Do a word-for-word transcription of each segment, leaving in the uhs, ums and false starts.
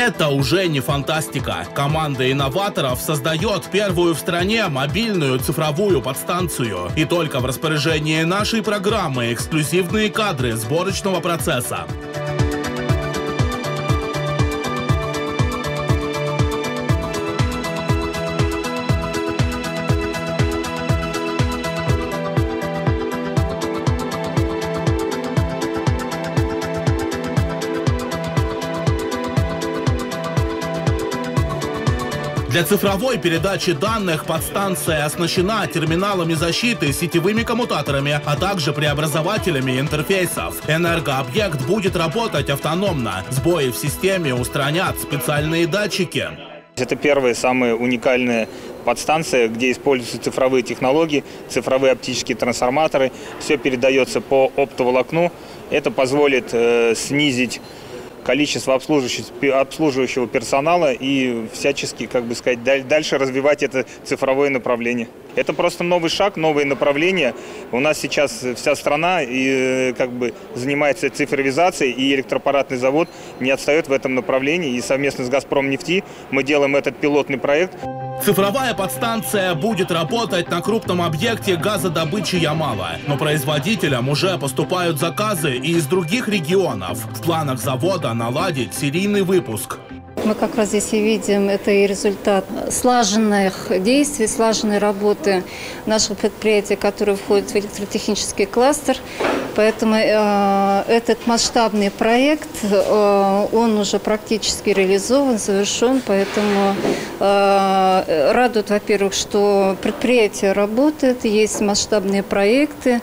Это уже не фантастика. Команда инноваторов создает первую в стране мобильную цифровую подстанцию. И только в распоряжении нашей программы эксклюзивные кадры сборочного процесса. Для цифровой передачи данных подстанция оснащена терминалами защиты, сетевыми коммутаторами, а также преобразователями интерфейсов. Энергообъект будет работать автономно. Сбои в системе устранят специальные датчики. Это первая, самая уникальная подстанция, где используются цифровые технологии, цифровые оптические трансформаторы. Все передается по оптоволокну. Это позволит э, снизить количество обслуживающего, обслуживающего персонала и всячески, как бы сказать, дальше развивать это цифровое направление. Это просто новый шаг, новое направление. У нас сейчас вся страна и, как бы, занимается цифровизацией, и электроаппаратный завод не отстает в этом направлении. И совместно с «Газпромнефти» мы делаем этот пилотный проект. Цифровая подстанция будет работать на крупном объекте газодобычи Ямала. Но производителям уже поступают заказы и из других регионов. В планах завода наладить серийный выпуск. Мы как раз здесь и видим, это и результат слаженных действий, слаженной работы наших предприятий, которые входят в электротехнический кластер. Поэтому э, этот масштабный проект, э, он уже практически реализован, завершен. Поэтому э, радует, во-первых, что предприятие работает, есть масштабные проекты.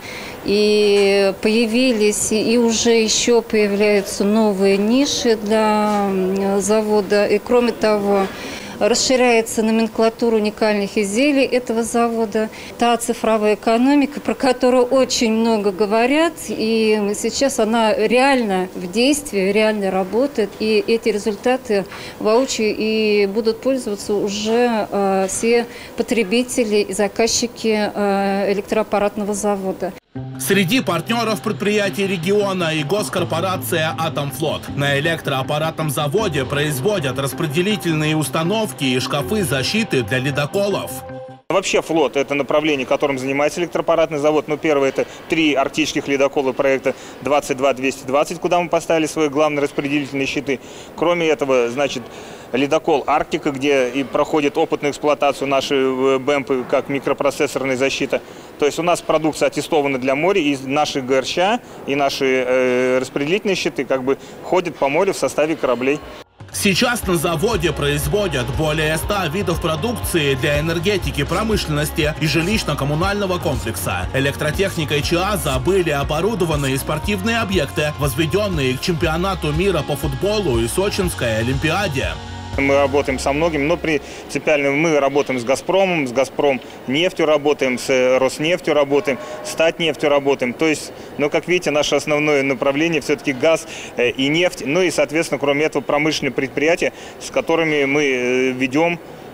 И появились, и уже еще появляются новые ниши для завода. И кроме того, расширяется номенклатура уникальных изделий этого завода. Та цифровая экономика, про которую очень много говорят, и сейчас она реально в действии, реально работает. И эти результаты воочию и будут пользоваться уже э, все потребители и заказчики э, электроаппаратного завода. Среди партнеров предприятий региона и госкорпорация «Атомфлот». На электроаппаратном заводе производят распределительные установки и шкафы защиты для ледоколов. Вообще флот – это направление, которым занимается электроаппаратный завод. Ну, первое – это три арктических ледокола проекта двадцать два двести двадцать, куда мы поставили свои главные распределительные щиты. Кроме этого, значит, ледокол «Арктика», где и проходит опытную эксплуатацию наши бэмпы как микропроцессорная защита. То есть у нас продукция аттестована для моря, и наши ГРЩ, и наши э, распределительные щиты как бы ходят по морю в составе кораблей. Сейчас на заводе производят более ста видов продукции для энергетики, промышленности и жилищно-коммунального комплекса. Электротехникой ЧАЗа были оборудованы и спортивные объекты, возведенные к чемпионату мира по футболу и Сочинской Олимпиаде. Мы работаем со многими, но принципиально мы работаем с «Газпромом», с «Газпромнефтью» работаем, с «Роснефтью» работаем, с «Татнефтью» работаем. То есть, ну, как видите, наше основное направление все-таки газ и нефть. Ну и, соответственно, кроме этого, промышленные предприятия, с которыми мы ведем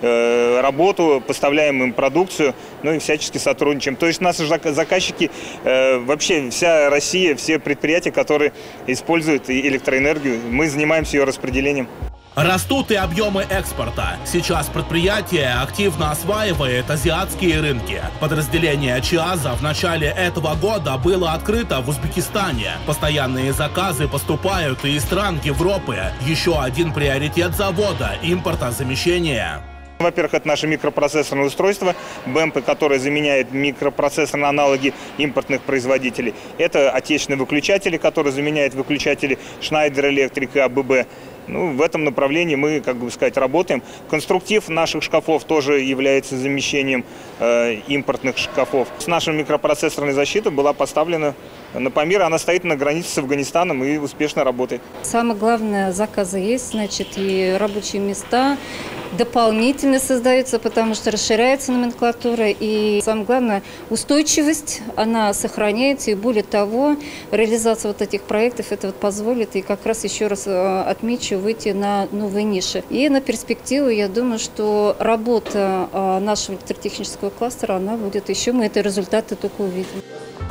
работу, поставляем им продукцию, ну и всячески сотрудничаем. То есть наши заказчики, вообще вся Россия, все предприятия, которые используют электроэнергию, мы занимаемся ее распределением. Растут и объемы экспорта. Сейчас предприятие активно осваивает азиатские рынки. Подразделение ЧАЗа в начале этого года было открыто в Узбекистане. Постоянные заказы поступают и из стран Европы. Еще один приоритет завода – импортозамещение. Во-первых, это наши микропроцессорные устройства, бэмпы, которые заменяют микропроцессорные аналоги импортных производителей. Это отечественные выключатели, которые заменяют выключатели Schneider Electric и АББ. Ну, в этом направлении мы, как бы сказать, работаем. Конструктив наших шкафов тоже является замещением э, импортных шкафов. С нашей микропроцессорной защитой была поставлена на Памир. Она стоит на границе с Афганистаном и успешно работает. Самое главное, заказы есть, значит, и рабочие места дополнительно создаются, потому что расширяется номенклатура. И самое главное, устойчивость, она сохраняется. И более того, реализация вот этих проектов это вот позволит, и как раз еще раз отмечу, выйти на новые ниши. И на перспективу, я думаю, что работа нашего электротехнического кластера, она будет еще, мы это результаты только увидим.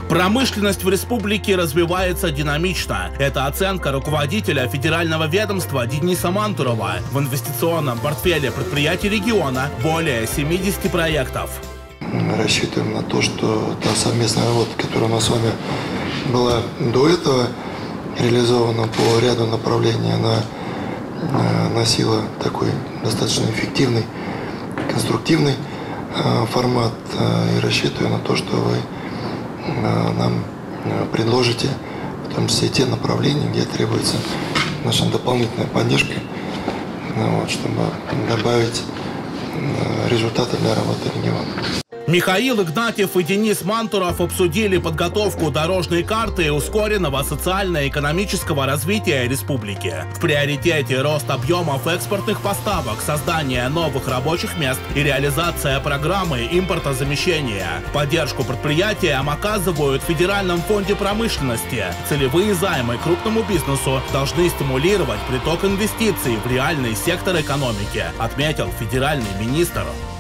Промышленность в республике развивается динамично. Это оценка руководителя федерального ведомства Дениса Мантурова. В инвестиционном портфеле предприятий региона более семидесяти проектов. Мы рассчитываем на то, что та совместная работа, которая у нас с вами была до этого реализована по ряду направлений, она носила такой достаточно эффективный, конструктивный формат. И рассчитываю на то, что вы нам предложите, в том числе те направления, где требуется наша дополнительная поддержка, вот, чтобы добавить результаты для работы региона. Михаил Игнатьев и Денис Мантуров обсудили подготовку дорожной карты ускоренного социально-экономического развития республики. В приоритете рост объемов экспортных поставок, создание новых рабочих мест и реализация программы импортозамещения. Поддержку предприятиям оказывают в Федеральном фонде промышленности. Целевые займы крупному бизнесу должны стимулировать приток инвестиций в реальный сектор экономики, отметил федеральный министр.